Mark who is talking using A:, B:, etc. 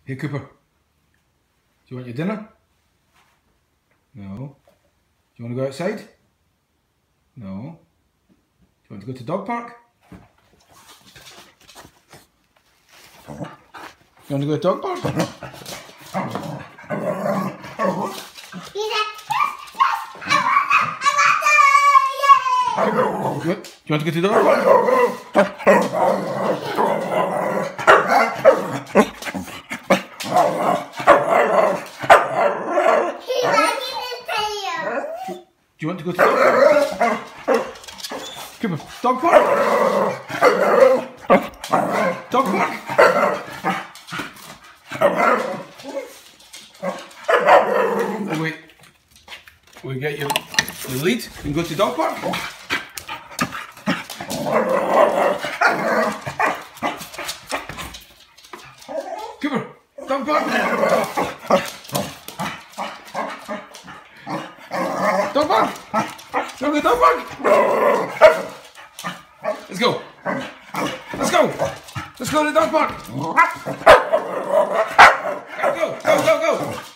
A: Hey Cooper, do you want your dinner? No. Do you want to go outside? No. Do you want to go to dog park? You want to go to dog park? Good. Do you want to go to dog park? Do you want to go to dog park? Cooper, dog park? Dog park? Oh, wait. We get your lead and go to dog park? Cooper, dog park? Dog park? You want to go dog park? Let's go. Let's go. Let's go to the dog park. Go, go, go, go.